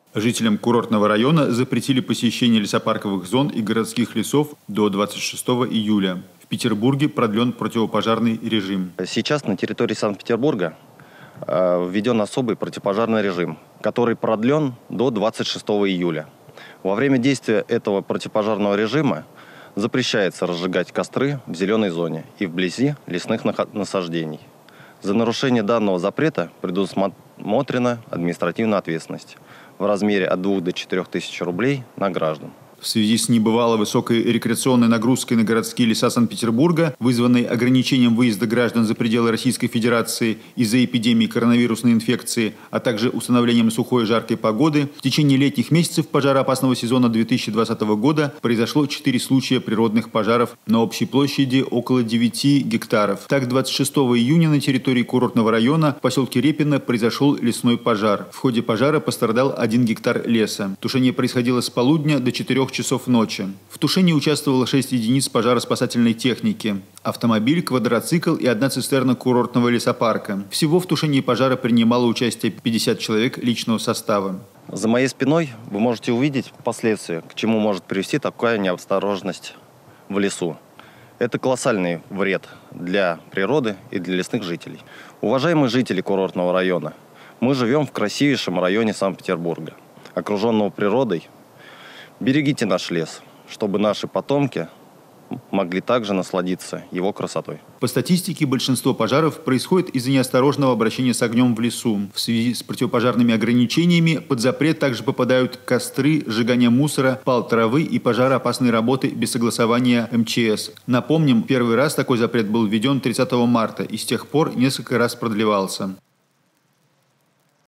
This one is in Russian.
Жителям курортного района запретили посещение лесопарковых зон и городских лесов до 26 июля. В Петербурге продлен противопожарный режим. Сейчас на территории Санкт-Петербурга введен особый противопожарный режим, который продлен до 26 июля. Во время действия этого противопожарного режима запрещается разжигать костры в зеленой зоне и вблизи лесных насаждений. За нарушение данного запрета предусмотрена административная ответственность в размере от 2 до 4 тысяч рублей на граждан. В связи с небывало высокой рекреационной нагрузкой на городские леса Санкт-Петербурга, вызванной ограничением выезда граждан за пределы Российской Федерации из-за эпидемии коронавирусной инфекции, а также установлением сухой и жаркой погоды, в течение летних месяцев пожароопасного сезона 2020 года произошло 4 случая природных пожаров на общей площади около 9 гектаров. Так, 26 июня на территории курортного района в поселке Репино произошел лесной пожар. В ходе пожара пострадал 1 гектар леса. Тушение происходило с полудня до 4 часов ночи. В тушении участвовало 6 единиц пожароспасательной техники, автомобиль, квадроцикл и 1 цистерна курортного лесопарка. Всего в тушении пожара принимало участие 50 человек личного состава. За моей спиной вы можете увидеть последствия, к чему может привести такая неосторожность в лесу. Это колоссальный вред для природы и для лесных жителей. Уважаемые жители курортного района, мы живем в красивейшем районе Санкт-Петербурга, окруженного природой. Берегите наш лес, чтобы наши потомки могли также насладиться его красотой. По статистике, большинство пожаров происходит из-за неосторожного обращения с огнем в лесу. В связи с противопожарными ограничениями под запрет также попадают костры, сжигание мусора, пал травы и пожароопасные работы без согласования МЧС. Напомним, первый раз такой запрет был введен 30 марта и с тех пор несколько раз продлевался.